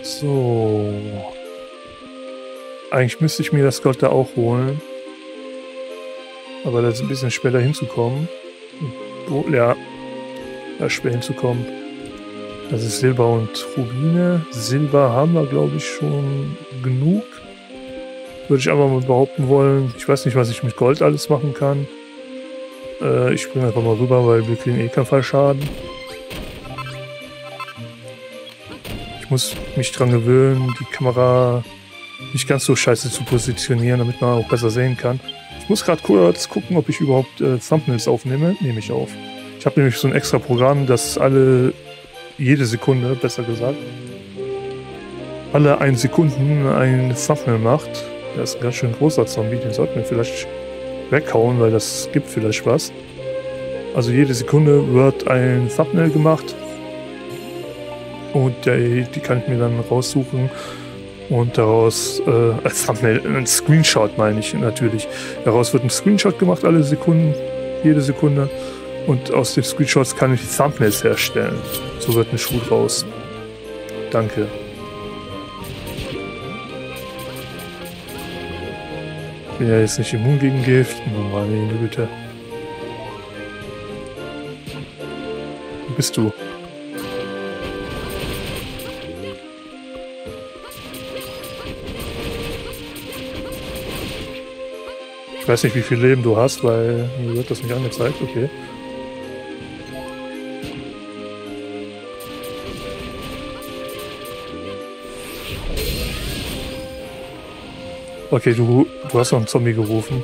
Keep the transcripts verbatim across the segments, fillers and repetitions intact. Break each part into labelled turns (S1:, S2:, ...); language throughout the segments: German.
S1: So. Eigentlich müsste ich mir das Gold da auch holen. Aber da ist ein bisschen schwer da hinzukommen. Oh, ja. Da ist schwer hinzukommen. Das ist Silber und Rubine. Silber haben wir, glaube ich, schon genug. Würde ich einfach mal behaupten wollen. Ich weiß nicht, was ich mit Gold alles machen kann. Äh, ich springe einfach mal rüber, weil wir kriegen eh keinen Fallschaden. Ich muss mich dran gewöhnen, die Kamera nicht ganz so scheiße zu positionieren, damit man auch besser sehen kann. Ich muss gerade kurz gucken, ob ich überhaupt äh, Thumbnails aufnehme. Nehme ich auf. Ich habe nämlich so ein extra Programm, das alle, jede Sekunde, besser gesagt, alle ein Sekunden ein Thumbnail macht. Das ist ein ganz schön großer Zombie, den sollten wir vielleicht weghauen, weil das gibt vielleicht was. Also jede Sekunde wird ein Thumbnail gemacht und der, die kann ich mir dann raussuchen und daraus, äh, als Thumbnail, ein Screenshot meine ich natürlich. Daraus wird ein Screenshot gemacht alle Sekunden, jede Sekunde, und aus den Screenshots kann ich Thumbnails herstellen. So wird ein Schuh draus. Danke. Ich bin ja jetzt nicht immun gegen Gift. Oh meine Güte. Wo bist du? Ich weiß nicht, wie viel Leben du hast, weil mir wird das nicht angezeigt. Okay. Okay, du, du hast noch einen Zombie gerufen.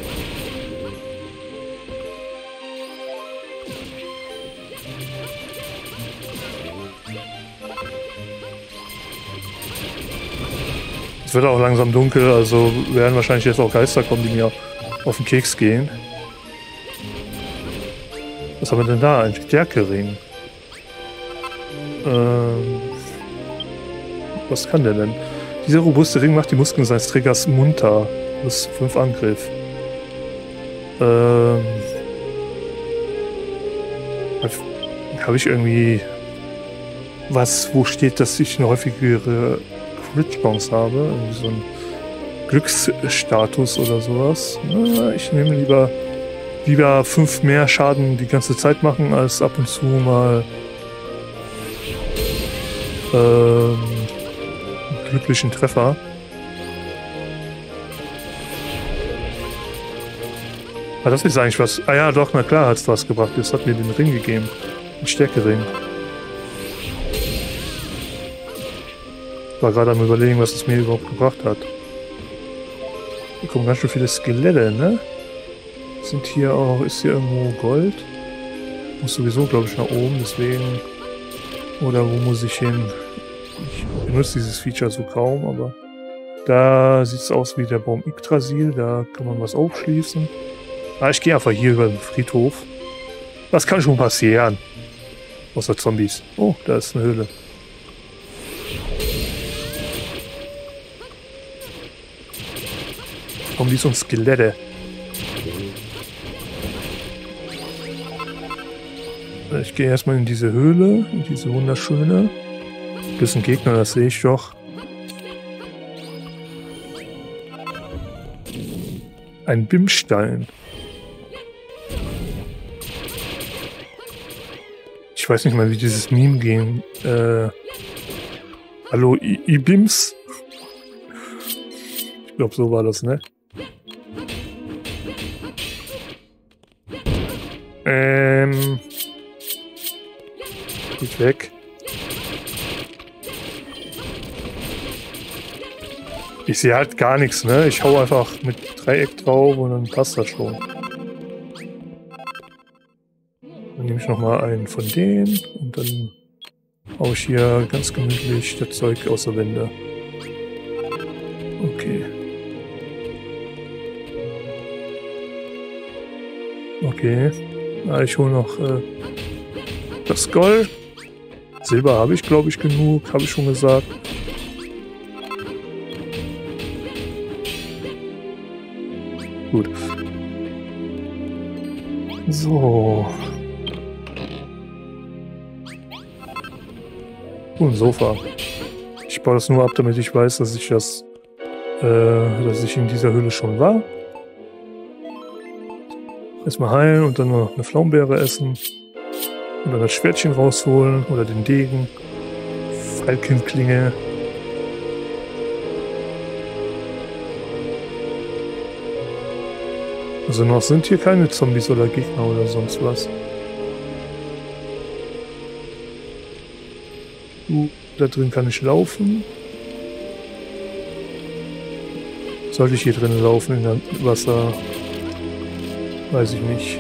S1: Es wird auch langsam dunkel, also werden wahrscheinlich jetzt auch Geister kommen, die mir auf den Keks gehen. Was haben wir denn da? Ein Stärkering. Ähm, was kann der denn? Dieser robuste Ring macht die Muskeln seines Trägers munter. Plus fünf Angriff. Ähm. Habe ich irgendwie was, wo steht, dass ich eine häufigere Crit-Chance habe? Irgendwie so ein Glücksstatus oder sowas. Na, ich nehme lieber lieber fünf mehr Schaden die ganze Zeit machen, als ab und zu mal ähm, glücklichen Treffer. Ah, das ist eigentlich was. Ah ja, doch, na klar hat es was gebracht. Das hat mir den Ring gegeben. Den Stärkering. Ich war gerade am Überlegen, was es mir überhaupt gebracht hat. Hier kommen ganz schön viele Skelette, ne? Sind hier auch. Ist hier irgendwo Gold? Muss sowieso, glaube ich, nach oben, deswegen. Oder wo muss ich hin? Ich benutze dieses Feature so kaum, aber da sieht es aus wie der Baum Yggdrasil, da kann man was aufschließen. Ah, ich gehe einfach hier über den Friedhof. Was kann schon passieren? Außer Zombies. Oh, da ist eine Höhle. Zombies und Skelette. Ich gehe erstmal in diese Höhle, in diese wunderschöne. Das ist ein Gegner, das sehe ich doch. Ein Bimstein. Ich weiß nicht mal, wie dieses Meme ging. Äh, hallo, I-Bims? Ich glaube, so war das, ne? Ähm... Geht weg. Ich sehe halt gar nichts, ne? Ich hau einfach mit Dreieck drauf und dann passt das schon. Dann nehme ich nochmal einen von denen und dann hau ich hier ganz gemütlich das Zeug aus der Wände. Okay. Okay. Ja, ich hole noch äh, das Gold. Silber habe ich, glaube ich, genug, habe ich schon gesagt. Gut. So. Oh, ein Sofa. Ich baue das nur ab, damit ich weiß, dass ich das, äh, dass ich in dieser Höhle schon war. Erstmal heilen und dann noch eine Pflaumenbeere essen. Und dann das Schwertchen rausholen oder den Degen. Falkenklinge. Also noch sind hier keine Zombies oder Gegner oder sonst was. Uh, da drin kann ich laufen. Sollte ich hier drin laufen in dem Wasser? Weiß ich nicht.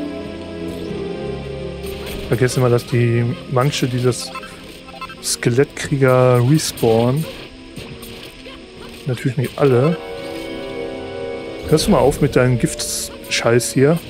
S1: Vergessen mal, dass die manche dieses Skelettkrieger respawnen. Natürlich nicht alle. Hörst du mal auf mit deinem Giftscheiß hier?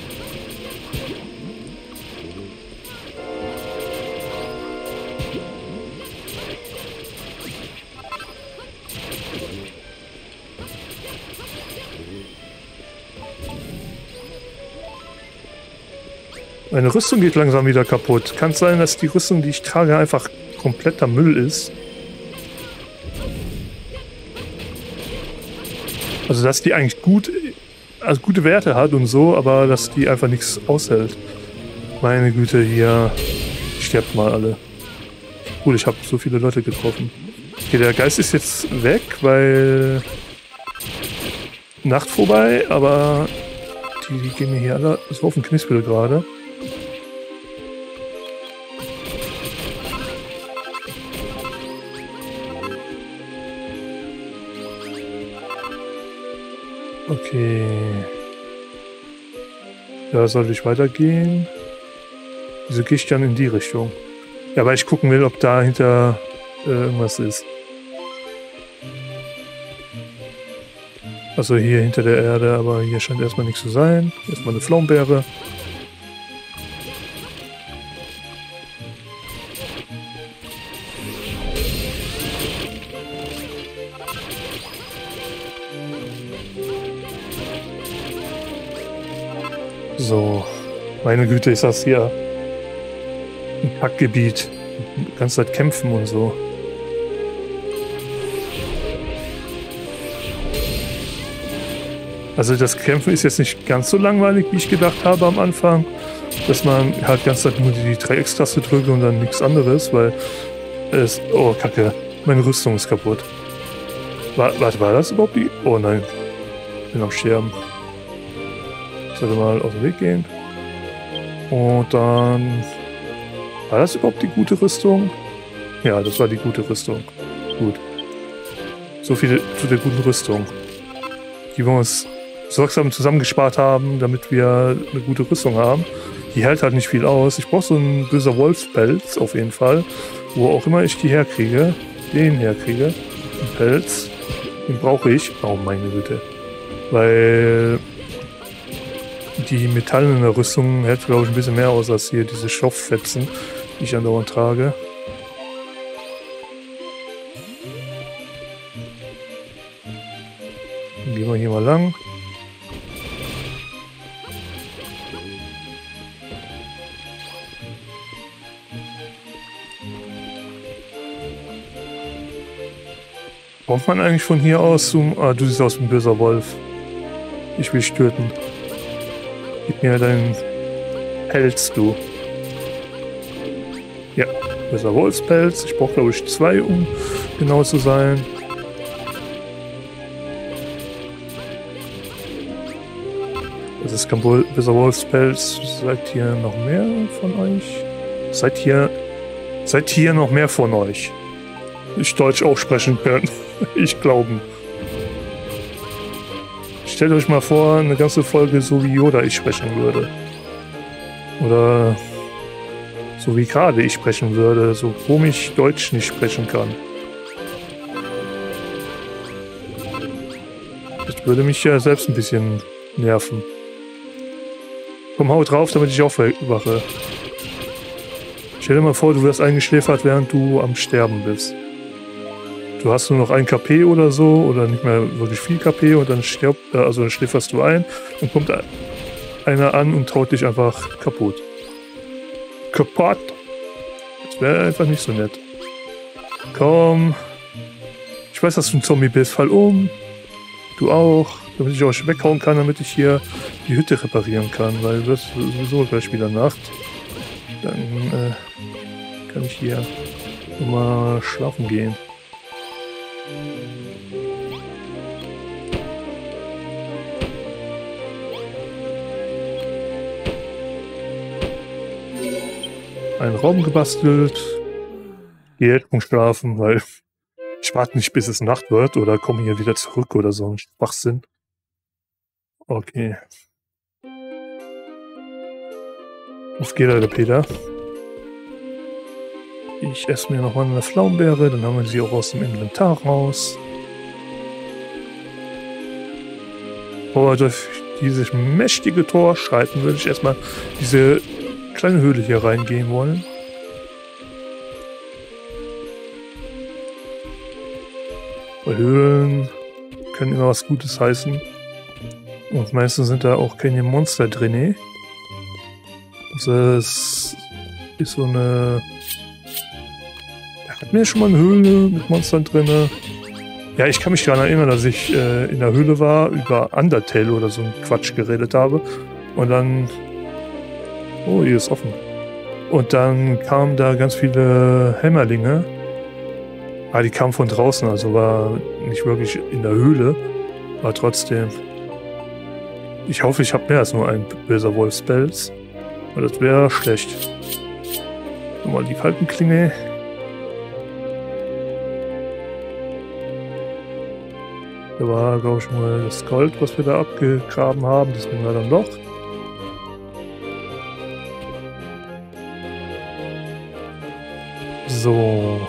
S1: Meine Rüstung geht langsam wieder kaputt. Kann es sein, dass die Rüstung, die ich trage, einfach kompletter Müll ist? Also, dass die eigentlich gut, also gute Werte hat und so, aber dass die einfach nichts aushält. Meine Güte, hier sterbt mal alle. Gut, ich habe so viele Leute getroffen. Okay, der Geist ist jetzt weg, weil Nacht vorbei, aber die, die gehen mir hier alle so auf den Knispel gerade. Okay. Da sollte ich weitergehen. Wieso gehe ich dann in die Richtung? Ja, weil ich gucken will, ob dahinter äh, irgendwas ist. Also hier hinter der Erde, aber hier scheint erstmal nichts zu sein. Erstmal eine Pflaumenbeere. So, meine Güte, ist das hier ein Packgebiet. Die ganze Zeit kämpfen und so. Also das Kämpfen ist jetzt nicht ganz so langweilig, wie ich gedacht habe am Anfang. Dass man halt die ganze Zeit nur die Dreieckstaste drückt und dann nichts anderes, weil es... Oh, Kacke. Meine Rüstung ist kaputt. War, warte, war das überhaupt die... Oh nein. Ich bin am Sterben. Ich sollte mal aus dem Weg gehen. Und dann... War das überhaupt die gute Rüstung? Ja, das war die gute Rüstung. Gut. So viel zu der guten Rüstung. Die wir uns sorgsam zusammengespart haben, damit wir eine gute Rüstung haben. Die hält halt nicht viel aus. Ich brauche so einen böser Wolfspelz auf jeden Fall. Wo auch immer ich die herkriege. Den herkriege. Den Pelz. Den brauche ich. Oh meine Güte. Weil die metallene Rüstung hält, glaube ich, ein bisschen mehr aus als hier diese Stofffetzen, die ich andauernd trage. Dann gehen wir hier mal lang. Kommt man eigentlich von hier aus zum... Ah, du siehst aus wie ein böser Wolf. Ich will dich töten. Gib mir deinen Pelz, du. Ja, böser Wolfspelz. Ich brauche, glaube ich, zwei, um genau zu sein. Das ist kein böser Wolfspelz. Seid hier noch mehr von euch? Seid hier... Seid hier noch mehr von euch? Ich Deutsch auch sprechen können. Ich glaube. Stellt euch mal vor, eine ganze Folge so wie Yoda ich sprechen würde. Oder so wie gerade ich sprechen würde, so komisch Deutsch nicht sprechen kann. Das würde mich ja selbst ein bisschen nerven. Komm, hau drauf, damit ich aufwache. Stell dir mal vor, du wirst eingeschläfert, während du am Sterben bist. Du hast nur noch ein K P oder so, oder nicht mehr wirklich viel K P und dann stirbt, also dann schläferst du ein und kommt einer an und haut dich einfach kaputt. Kaputt! Das wäre einfach nicht so nett. Komm, Ich weiß, dass du ein Zombie bist. Fall um. Du auch. Damit ich euch weghauen kann, damit ich hier die Hütte reparieren kann. Weil es wird sowieso gleich wieder Nacht. Dann äh, kann ich hier mal schlafen gehen. Einen Raum gebastelt. Gehe jetzt zum Schlafen, weil ich warte nicht, bis es Nacht wird oder komme hier wieder zurück oder so ein Schwachsinn. Okay. Auf geht der Peter. Ich esse mir nochmal eine Pflaumenbeere, dann haben wir sie auch aus dem Inventar raus. Aber durch dieses mächtige Tor schreiten würde ich erstmal diese kleine Höhle hier reingehen wollen. Bei Höhlen können immer was Gutes heißen. Und meistens sind da auch keine Monster drin. Also es ist so eine... Da hatten wir schon mal eine Höhle mit Monstern drin. Ja, ich kann mich daran erinnern, dass ich äh, in der Höhle war, über Undertale oder so einen Quatsch geredet habe. Und dann... Oh, hier ist offen. Und dann kamen da ganz viele Hämmerlinge. Ah, die kamen von draußen, also war nicht wirklich in der Höhle. Aber trotzdem. Ich hoffe, ich habe mehr als nur einen böser Wolf-Spells. Weil das wäre schlecht. Nochmal die Falkenklinge. Da war, glaube ich, mal das Gold, was wir da abgegraben haben. Das bringen wir dann doch. So.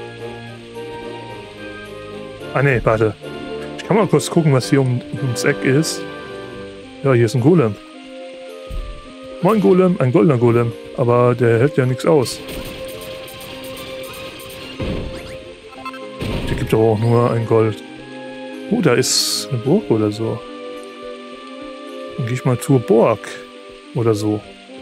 S1: Ah ne, warte. Ich kann mal kurz gucken, was hier um, ums Eck ist. Ja, hier ist ein Golem. Moin Golem, ein goldener Golem. Aber der hält ja nichts aus. Der gibt aber auch nur ein Gold. Oh, da ist eine Burg oder so. Dann gehe ich mal zur Burg. Oder so.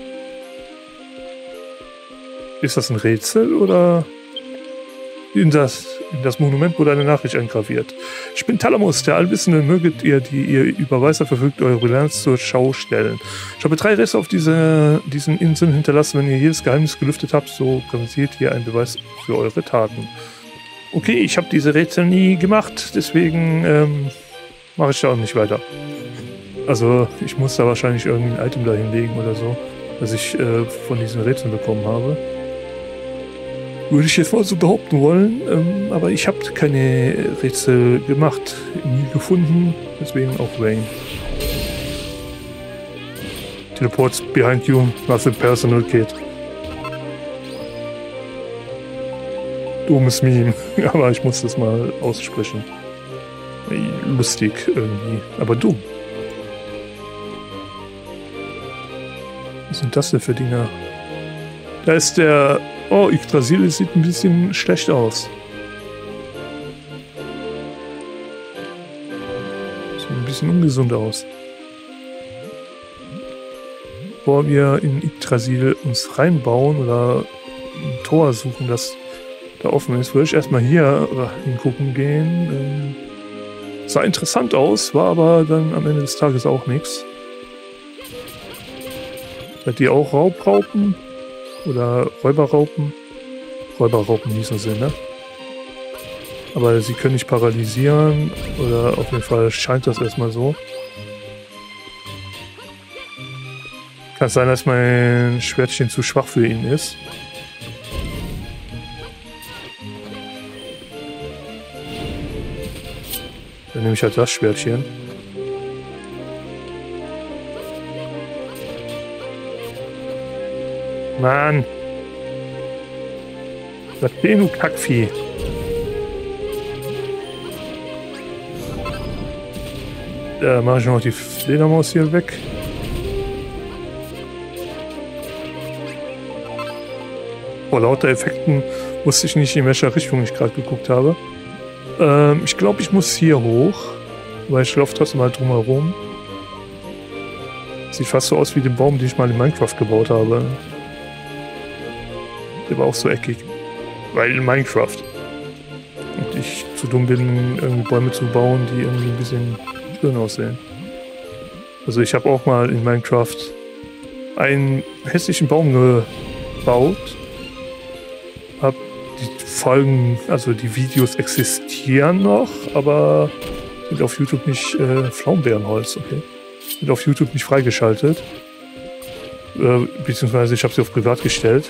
S1: Ist das ein Rätsel oder... In das, in das Monument wurde eine Nachricht eingraviert. Ich bin Talamus, der Allwissende. Möget ihr, die ihr über Weißer verfügt, eure Bilanz zur Schau stellen. Ich habe drei Reste auf diese, diesen Inseln hinterlassen. Wenn ihr jedes Geheimnis gelüftet habt, so präsentiert ihr einen Beweis für eure Taten. Okay, ich habe diese Rätsel nie gemacht, deswegen ähm, mache ich da auch nicht weiter. Also ich muss da wahrscheinlich irgendwie ein Item da hinlegen oder so, das ich äh, von diesen Rätseln bekommen habe. Würde ich jetzt mal so behaupten wollen, ähm, aber ich habe keine Rätsel gemacht, nie gefunden, deswegen auch Rain. Teleports behind you, nothing personal, kid. Dummes Meme, aber ich muss das mal aussprechen. Lustig irgendwie, aber dumm. Was sind das denn für Dinger? Da ist der... Oh, Yggdrasil sieht ein bisschen schlecht aus. Sieht ein bisschen ungesund aus. Bevor wir in Yggdrasil uns reinbauen oder ein Tor suchen, das da offen ist, würde ich erstmal hier hingucken gehen. Ähm, sah interessant aus, war aber dann am Ende des Tages auch nichts. Seid ihr auch Raubraupen? Oder Räuberraupen? Räuberraupen hießen sie, ne? Aber sie können nicht paralysieren. Oder auf jeden Fall scheint das erstmal so. Kann sein, dass mein Schwertchen zu schwach für ihn ist. Dann nehme ich halt das Schwertchen. Mann! Was denn, du Kackvieh? Da mache ich noch die Fledermaus hier weg. Vor lauter Effekten wusste ich nicht, in welcher Richtung ich gerade geguckt habe. Ähm, ich glaube, ich muss hier hoch, weil ich laufe trotzdem mal drumherum. Sieht fast so aus wie den Baum, den ich mal in Minecraft gebaut habe. Der war auch so eckig. Weil in Minecraft. Und ich zu dumm bin, irgendwie Bäume zu bauen, die irgendwie ein bisschen schön aussehen. Also ich habe auch mal in Minecraft einen hässlichen Baum gebaut. Hab die Folgen, also die Videos existieren noch, aber sind auf YouTube nicht, äh, Pflaumenbeerenholz, okay. Sind auf YouTube nicht freigeschaltet. Äh, beziehungsweise ich habe sie auf privat gestellt.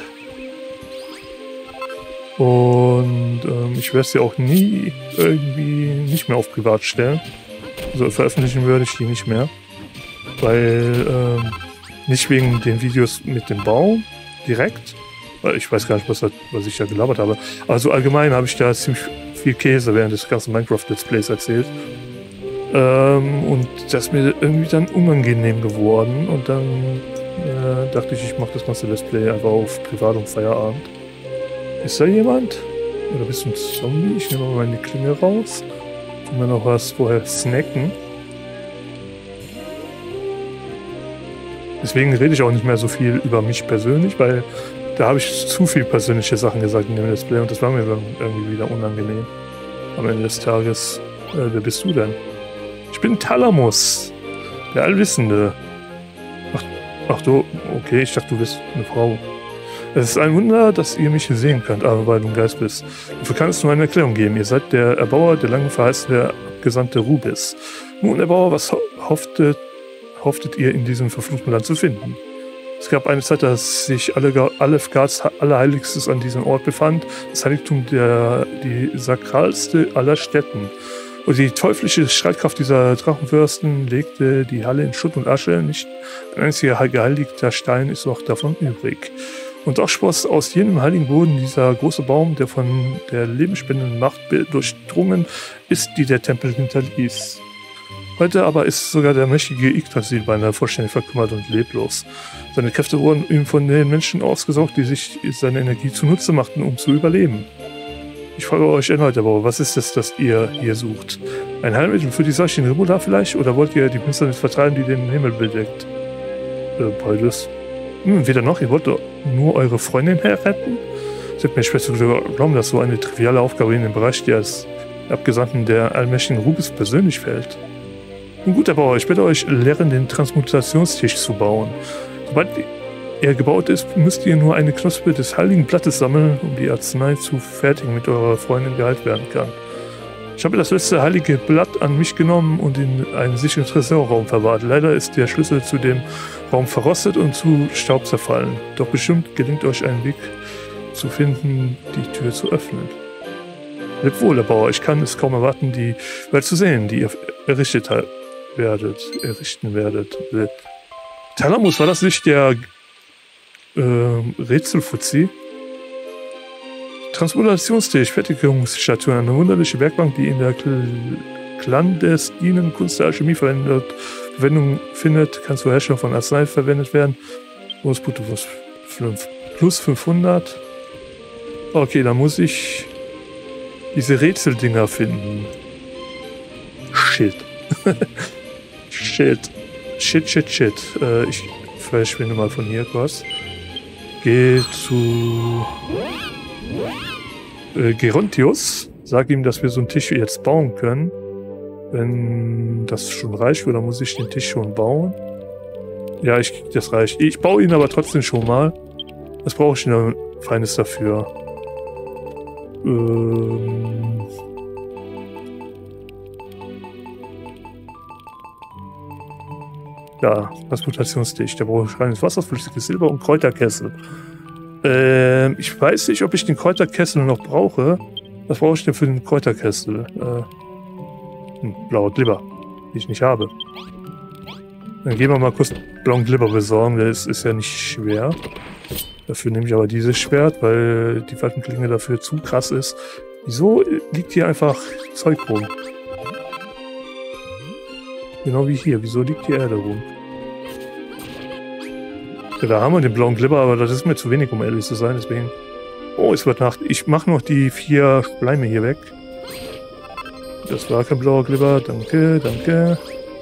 S1: Und ähm, ich werde sie auch nie irgendwie nicht mehr auf privat stellen. Also veröffentlichen würde ich die nicht mehr. Weil, ähm, nicht wegen den Videos mit dem Baum direkt. Weil ich weiß gar nicht, was, das, was ich da gelabert habe. Also allgemein habe ich da ziemlich viel Käse während des ganzen Minecraft-Let's Plays erzählt. Ähm, und das ist mir irgendwie dann unangenehm geworden. Und dann äh, dachte ich, ich mache das ganze Let's Play einfach auf Privat und Feierabend. Ist da jemand? Oder bist du ein Zombie? Ich nehme mal meine Klinge raus. Können wir noch was vorher snacken? Deswegen rede ich auch nicht mehr so viel über mich persönlich, weil da habe ich zu viel persönliche Sachen gesagt in dem Let's Play und das war mir irgendwie wieder unangenehm. Am Ende des Tages, äh, wer bist du denn? Ich bin Thalamus, der Allwissende. Ach, ach du, okay, ich dachte, du bist eine Frau. Es ist ein Wunder, dass ihr mich hier sehen könnt, aber weil du ein Geist bist. Dafür kann es nur eine Erklärung geben. Ihr seid der Erbauer der lange verheißene Gesandte Rubis. Nun, Erbauer, was ho hofftet, hofftet ihr in diesem verfluchten Land zu finden? Es gab eine Zeit, dass sich Alefgards Allerheiligstes an diesem Ort befand, das Heiligtum der die sakralste aller Städten. Und die teuflische Streitkraft dieser Drachenfürsten legte die Halle in Schutt und Asche. Nicht ein einziger geheiligter Stein ist noch davon übrig. Und doch spross aus jenem heiligen Boden dieser große Baum, der von der lebensspendenden Macht durchdrungen ist, die der Tempel hinterließ. Heute aber ist sogar der mächtige Yggdrasil beinahe vollständig verkümmert und leblos. Seine Kräfte wurden ihm von den Menschen ausgesaugt, die sich seine Energie zunutze machten, um zu überleben. Ich frage euch erneut, aber was ist es, das ihr hier sucht? Ein Heilmittel für die Seuche in Rimula vielleicht? Oder wollt ihr die Finsternis vertreiben, die den Himmel bedeckt? Äh, beides. Hm, weder noch, ihr wollt doch nur eure Freundin herretten? Es wird mir schwer zu glauben, dass so eine triviale Aufgabe in den Bereich des Abgesandten der allmächtigen Rubis persönlich fällt. Nun gut, aber ich bitte euch lehren, den Transmutationstisch zu bauen. Sobald er gebaut ist, müsst ihr nur eine Knospe des heiligen Blattes sammeln, um die Arznei zu fertigen, mit eurer Freundin geheilt werden kann. Ich habe das letzte heilige Blatt an mich genommen und in einen sicheren Tresorraum verwahrt. Leider ist der Schlüssel zu dem Raum verrostet und zu Staub zerfallen. Doch bestimmt gelingt euch ein Weg zu finden, die Tür zu öffnen. Lebt wohl, Erbauer. Ich kann es kaum erwarten, die Welt zu sehen, die ihr errichtet werdet, errichten werdet. Thalamus, war das nicht der äh, Rätselfuzzi? Transmutationstisch, Fertigungsstatue, eine wunderliche Werkbank, die in der Kl clandestinen Kunst der Alchemie verwendet, Verwendung findet, kann zur Herstellung von Arznei verwendet werden. Bonuspunkte plus fünfhundert. Okay, dann muss ich diese Rätseldinger finden. Shit. Shit. Shit, shit, shit. Äh, ich verschwinde mal von hier kurz. Geh zu äh, Gerontius. Sag ihm, dass wir so einen Tisch jetzt bauen können. Wenn das schon reicht, oder muss ich den Tisch schon bauen? Ja, ich, das reicht. Ich baue ihn aber trotzdem schon mal. Was brauche ich denn Feines dafür? Ähm... Ja, Transportationstisch. Der braucht reines Wasser, flüssiges Silber und Kräuterkessel. Ähm, ich weiß nicht, ob ich den Kräuterkessel noch brauche. Was brauche ich denn für den Kräuterkessel? Äh, hm, blauer Glibber, die ich nicht habe. Dann gehen wir mal kurz blauen Glibber besorgen. Das ist ja nicht schwer. Dafür nehme ich aber dieses Schwert, weil die Faltenklinge dafür zu krass ist. Wieso liegt hier einfach Zeug rum? Genau wie hier. Wieso liegt die Erde rum? Ja, da haben wir den blauen Glibber, aber das ist mir zu wenig, um ehrlich zu sein. Deswegen... Oh, es wird Nacht. Ich mache noch die vier Schleime hier weg. Das war kein blauer Glibber. Danke, danke.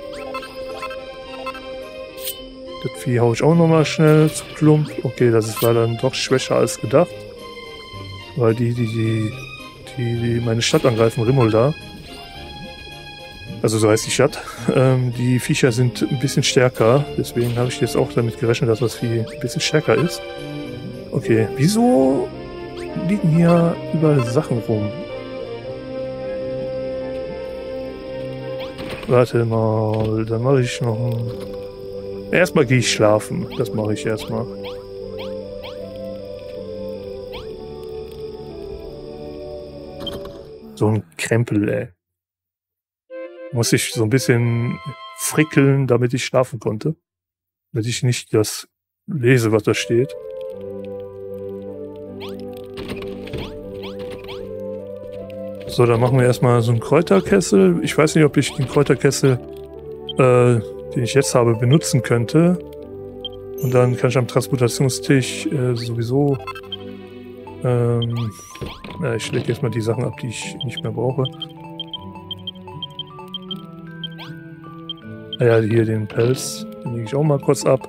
S1: Das Vieh haue ich auch nochmal schnell zu Klump. Okay, das war dann doch schwächer als gedacht. Weil die, die, die, die, die meine Stadt angreifen, Rimulda. Also so heißt die Stadt. Ähm, die Viecher sind ein bisschen stärker, deswegen habe ich jetzt auch damit gerechnet, dass das Vieh ein bisschen stärker ist. Okay, wieso liegen hier überall Sachen rum? Warte mal, dann mache ich noch ein... Erstmal gehe ich schlafen, das mache ich erstmal. So ein Krempel, ey. Muss ich so ein bisschen frickeln, damit ich schlafen konnte. Damit ich nicht das lese, was da steht. So, dann machen wir erstmal so einen Kräuterkessel. Ich weiß nicht, ob ich den Kräuterkessel, äh, den ich jetzt habe, benutzen könnte. Und dann kann ich am Transportationstisch äh, sowieso... Ähm, ja, ich lege jetzt mal die Sachen ab, die ich nicht mehr brauche. Ah ja, hier den Pelz, den lege ich auch mal kurz ab.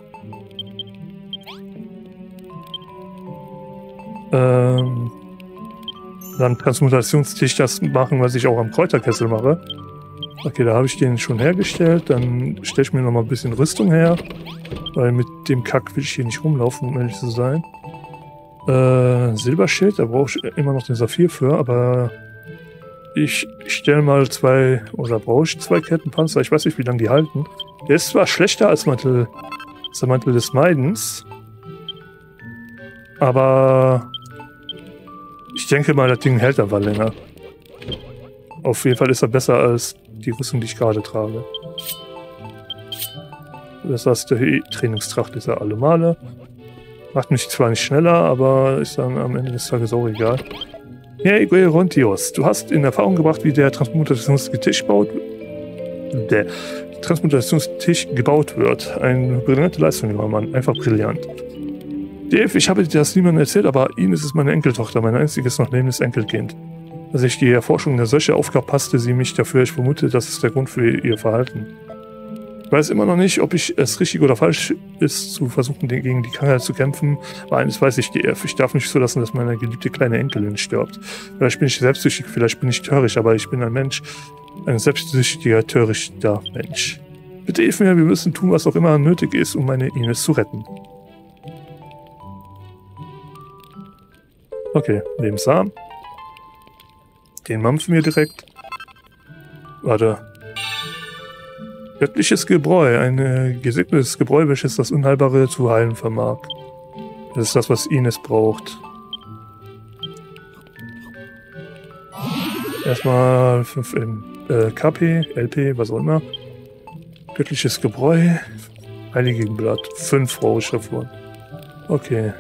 S1: Ähm, dann Transmutationstisch das machen, was ich auch am Kräuterkessel mache. Okay, da habe ich den schon hergestellt. Dann stelle ich mir noch mal ein bisschen Rüstung her. Weil mit dem Kack will ich hier nicht rumlaufen, um ehrlich zu sein. Äh, Silberschild, da brauche ich immer noch den Saphir für, aber ich stelle mal zwei, oder brauche ich zwei Kettenpanzer, ich weiß nicht, wie lange die halten. Der ist zwar schlechter als, Mantel, als der Mantel des Meidens, aber ich denke mal, das Ding hält aber länger. Auf jeden Fall ist er besser als die Rüstung, die ich gerade trage. Das heißt, der Trainingstracht ist ja alle Male. Macht mich zwar nicht schneller, aber ist dann am Ende des Tages auch egal. Hey, Gerontios, du hast in Erfahrung gebracht, wie der Transmutationstisch baut. Der Transmutationstisch gebaut wird. Eine brillante Leistung, junger Mann. Einfach brillant. Dave, ich habe dir das niemandem erzählt, aber Ines ist meine Enkeltochter, mein einziges noch lebendes Enkelkind. Als ich die Erforschung der Seuche aufgab, passte sie mich dafür. Ich vermute, das ist der Grund für ihr Verhalten. Ich weiß immer noch nicht, ob ich es richtig oder falsch ist, zu versuchen, gegen die Krankheit zu kämpfen. Aber eines weiß ich, D F. Ich darf nicht zulassen, dass meine geliebte kleine Enkelin stirbt. Vielleicht bin ich selbstsüchtig, vielleicht bin ich töricht, aber ich bin ein Mensch. Ein selbstsüchtiger, törichter Mensch. Bitte hilf mir, wir müssen tun, was auch immer nötig ist, um meine Ines zu retten. Okay, Lebenssamen. Den mampfen wir direkt. Warte. Göttliches Gebräu, ein äh, gesegnetes Gebräu, welches das Unheilbare zu heilen vermag. Das ist das, was Ines braucht. Erstmal fünf äh, K P, L P, was auch immer. Göttliches Gebräu, Heiligenblatt, fünf rohe Schriften. Okay.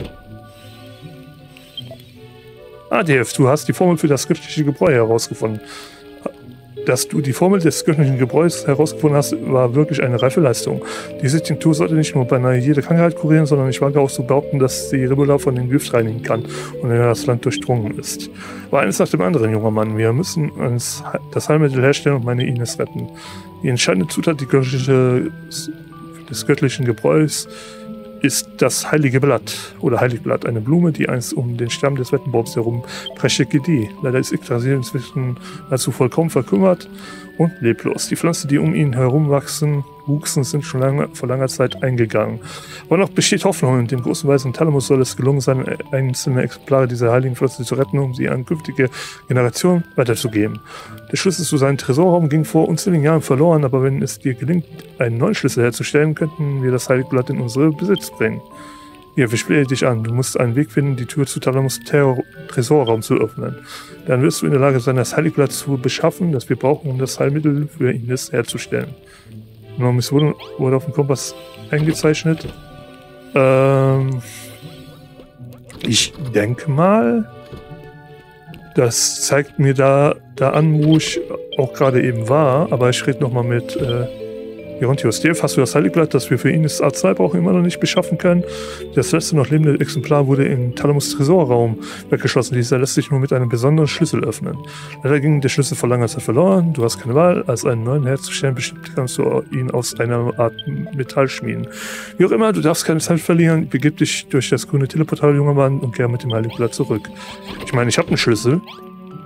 S1: Ah, D F, du hast die Formel für das göttliche Gebräu herausgefunden. Dass du die Formel des göttlichen Gebräus herausgefunden hast, war wirklich eine reife Leistung. Diese Tinktur sollte nicht nur beinahe jede Krankheit kurieren, sondern ich wage auch zu behaupten, dass sie Rimulda von dem Gift reinigen kann und wenn das Land durchdrungen ist. Aber eines nach dem anderen, junger Mann. Wir müssen uns das Heilmittel herstellen und meine Ines retten. Die entscheidende Zutat die göttliche, des göttlichen Gebräus ist das Heilige Blatt oder Heiligblatt, eine Blume, die einst um den Stamm des Wettenbaums herum prächtig gedieh. Leider ist Yggdrasil inzwischen nahezu vollkommen verkümmert und leblos. Die Pflanzen, die um ihn herum wachsen, wuchsen, sind schon lange, vor langer Zeit eingegangen. Aber noch besteht Hoffnung und dem großen weißen Thalamus soll es gelungen sein, einzelne Exemplare dieser heiligen Pflanze zu retten, um sie an künftige Generationen weiterzugeben. Der Schlüssel zu seinem Tresorraum ging vor unzähligen Jahren verloren, aber wenn es dir gelingt, einen neuen Schlüssel herzustellen, könnten wir das Heiligblatt in unsere Besitz bringen. Hier, ich flehe dich an. Du musst einen Weg finden, die Tür zu Thalamus Tresorraum zu öffnen. Dann wirst du in der Lage sein, das Heiligblatt zu beschaffen, das wir brauchen, um das Heilmittel für Ines herzustellen. Nur Mission wurde auf dem Kompass eingezeichnet. Ähm, ich denke mal, das zeigt mir da, da an, wo ich auch gerade eben war, aber ich rede nochmal mit äh, Gerontios. Dave, hast du das Heiligblatt, das wir für Ines Arznei brauchen, immer noch nicht beschaffen können? Das letzte noch lebende Exemplar wurde im Thalamus Tresorraum weggeschlossen. Dieser lässt sich nur mit einem besonderen Schlüssel öffnen. Leider ging der Schlüssel vor langer Zeit verloren. Du hast keine Wahl, als einen neuen herzustellen. Bestimmt kannst du ihn aus einer Art Metall schmieden. Wie auch immer, du darfst keine Zeit verlieren. Begib dich durch das grüne Teleportal, junger Mann, und kehr mit dem Heiligblatt zurück. Ich meine, ich habe einen Schlüssel.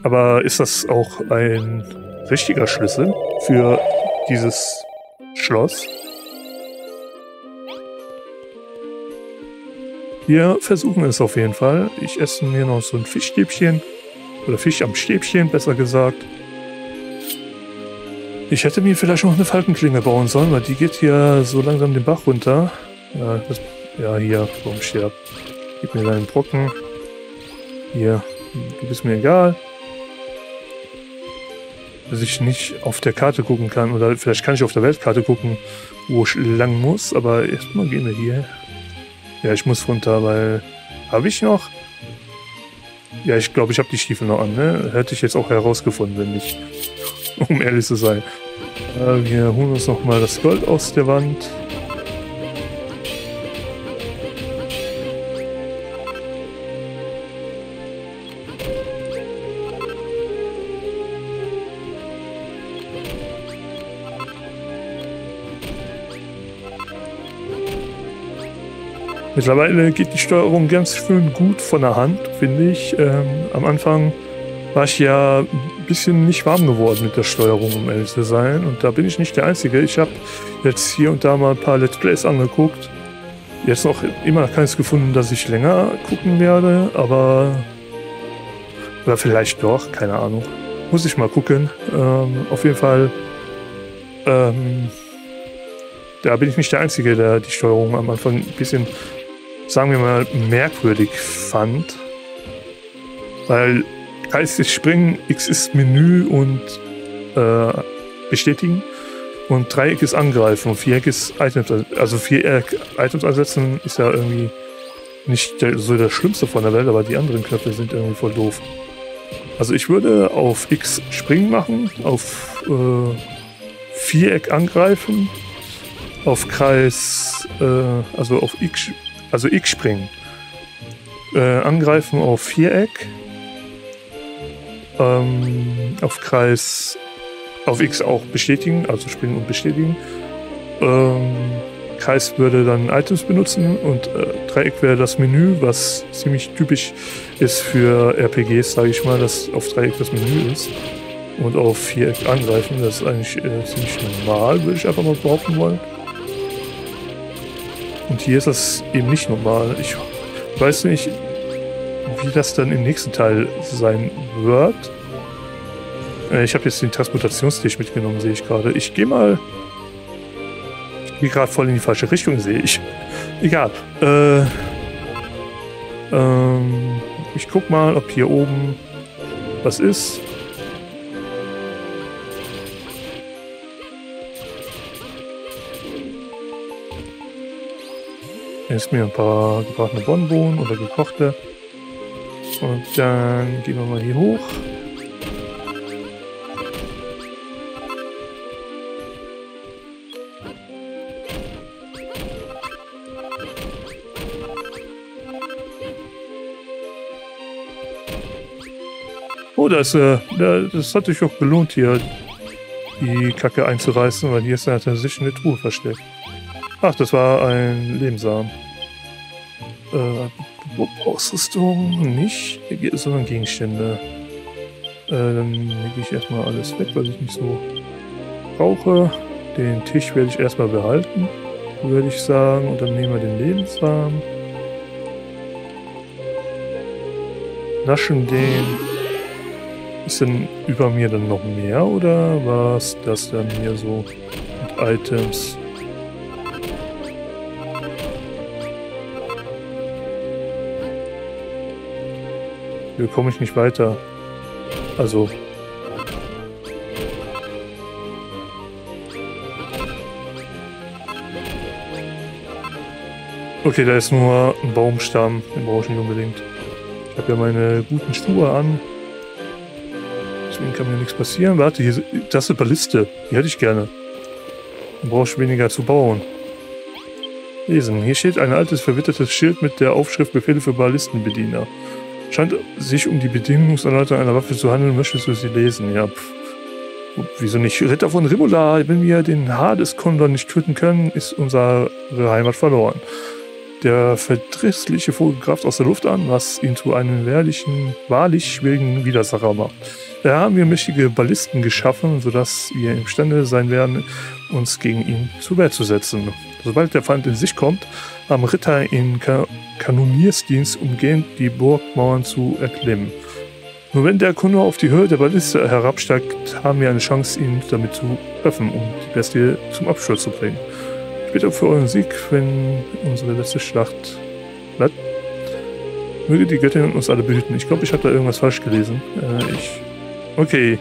S1: Aber ist das auch ein richtiger Schlüssel für dieses Schloss? Wir versuchen es auf jeden Fall. Ich esse mir noch so ein Fischstäbchen. Oder Fisch am Stäbchen, besser gesagt. Ich hätte mir vielleicht noch eine Falkenklinge bauen sollen, weil die geht hier so langsam den Bach runter. Ja, das, ja hier, warum sterb? Gib mir deinen Brocken. Hier, du bist mir egal. Dass ich nicht auf der Karte gucken kann. Oder vielleicht kann ich auf der Weltkarte gucken, wo ich lang muss. Aber erstmal gehen wir hier. Ja, ich muss runter, weil... Habe ich noch? Ja, ich glaube, ich habe die Stiefel noch an, ne? Hätte ich jetzt auch herausgefunden, wenn nicht. Um ehrlich zu sein. Äh, wir holen uns nochmal das Gold aus der Wand. Mittlerweile geht die Steuerung ganz schön gut von der Hand, finde ich. Ähm, am Anfang war ich ja ein bisschen nicht warm geworden mit der Steuerung, um ehrlich zu sein. Und da bin ich nicht der Einzige. Ich habe jetzt hier und da mal ein paar Let's Plays angeguckt. Jetzt noch immer keins gefunden, dass ich länger gucken werde, aber... Oder vielleicht doch, keine Ahnung. Muss ich mal gucken. Ähm, auf jeden Fall... Ähm, da bin ich nicht der Einzige, der die Steuerung am Anfang ein bisschen... sagen wir mal, merkwürdig fand. Weil Kreis ist Springen, X ist Menü und äh, Bestätigen und Dreieck ist Angreifen und Viereck ist Items. Also Viereck Items einsetzen ist ja irgendwie nicht der, so das Schlimmste von der Welt, aber die anderen Knöpfe sind irgendwie voll doof. Also ich würde auf X Springen machen, auf äh, Viereck angreifen, auf Kreis, äh, also auf X Also X springen. Äh, angreifen auf Viereck. Ähm, auf Kreis. Auf X auch bestätigen, also springen und bestätigen. Ähm, Kreis würde dann Items benutzen und äh, Dreieck wäre das Menü, was ziemlich typisch ist für R P Gs, sage ich mal, dass auf Dreieck das Menü ist. Und auf Viereck angreifen, das ist eigentlich äh, ziemlich normal, würde ich einfach mal behaupten wollen. Und hier ist das eben nicht normal. Ich weiß nicht, wie das dann im nächsten Teil sein wird. Äh, ich habe jetzt den Transmutationstisch mitgenommen, sehe ich gerade. Ich gehe mal... Ich gehe gerade voll in die falsche Richtung, sehe ich. Egal. Äh, ähm, ich guck mal, ob hier oben was ist. Jetzt mir ein paar gebratene Bonbon oder gekochte. Und dann gehen wir mal hier hoch. Oh, das, äh, das hat sich auch gelohnt, hier die Kacke einzureißen, weil hier ist tatsächlich eine Truhe versteckt. Ach, das war ein Lebenssamen. Äh, Ausrüstung nicht, sondern Gegenstände. Äh, dann lege ich erstmal alles weg, was ich nicht so brauche. Den Tisch werde ich erstmal behalten, würde ich sagen. Und dann nehmen wir den Lebenssamen. Naschen den. Ist denn über mir dann noch mehr oder war es das dann hier so mit Items? Hier komme ich nicht weiter. Also. Okay, da ist nur ein Baumstamm. Den brauche ich nicht unbedingt. Ich habe ja meine guten Schuhe an. Deswegen kann mir nichts passieren. Warte, hier, das ist eine Balliste. Die hätte ich gerne. Dann brauche ich weniger zu bauen. Lesen. Hier steht ein altes, verwittertes Schild mit der Aufschrift Befehle für Ballistenbediener. Scheint sich um die Bedingungsanleitung einer Waffe zu handeln. Möchtest du sie lesen? Ja, pff. Wieso nicht? Ritter von Rimula, wenn wir den Hades Kondor nicht töten können, ist unsere Heimat verloren. der verdrießliche Vogelkraft aus der Luft an, was ihn zu einem wehrlichen, wahrlich schwierigen Widersacher macht. Da haben wir mächtige Ballisten geschaffen, sodass wir imstande sein werden, uns gegen ihn zur Wehr zu setzen. Sobald der Feind in sich kommt, haben Ritter in Ka Kanoniersdienst umgehend die Burgmauern zu erklimmen. Nur wenn der Kunde auf die Höhe der Balliste herabsteigt, haben wir eine Chance, ihn damit zu treffen, um die Bestie zum Absturz zu bringen. Ich bitte für euren Sieg, wenn unsere letzte Schlacht bleibt. Möge die Göttin uns alle behüten. Ich glaube, ich habe da irgendwas falsch gelesen. Äh, ich... Okay.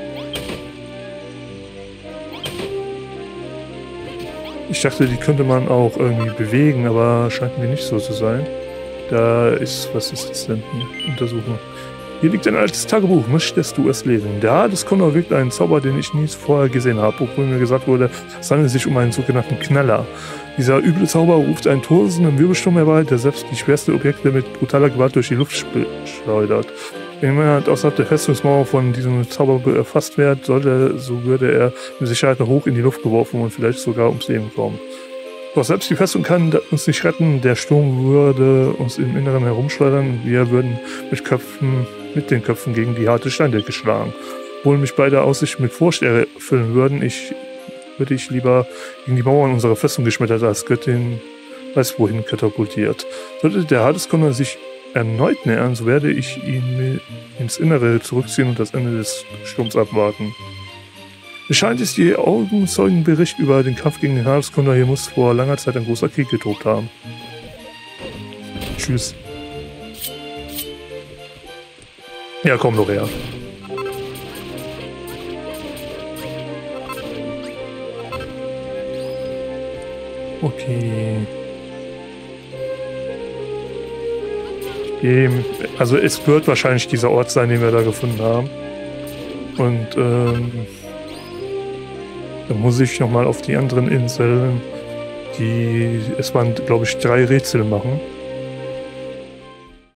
S1: Ich dachte, die könnte man auch irgendwie bewegen, aber scheint mir nicht so zu sein. Da ist... Was ist das denn hier? Untersuchen. Hier liegt ein altes Tagebuch. Möchtest du es lesen? Der Hades-Konnor wirkt einen Zauber, den ich nie vorher gesehen habe, obwohl mir gesagt wurde, es handelt sich um einen sogenannten Knaller. Dieser üble Zauber ruft einen tosenden Wirbelsturm herbei, der selbst die schwersten Objekte mit brutaler Gewalt durch die Luft schleudert. Wenn jemand außerhalb der Festungsmauer von diesem Zauber erfasst wird, sollte, so würde er mit Sicherheit noch hoch in die Luft geworfen und vielleicht sogar ums Leben kommen. Doch selbst die Festung kann uns nicht retten. Der Sturm würde uns im Inneren herumschleudern. Wir würden mit Köpfen, mit den Köpfen gegen die harte Steindecke schlagen. Obwohl mich beide Aussichten mit Furcht erfüllen würden, ich, würde ich lieber gegen die Mauern unserer Festung geschmettert als Göttin weiß wohin katapultiert. Sollte der Hades-Konnor sich erneut nähern, so werde ich ihn ins Innere zurückziehen und das Ende des Sturms abwarten. Es scheint, dass die Augenzeugenbericht über den Kampf gegen den Hades-Konnor hier muss vor langer Zeit ein großer Krieg getobt haben. Tschüss. Ja, komm doch her. Okay. Also es wird wahrscheinlich dieser Ort sein, den wir da gefunden haben. Und ähm, dann muss ich nochmal auf die anderen Inseln, die, es waren glaube ich drei Rätsel machen.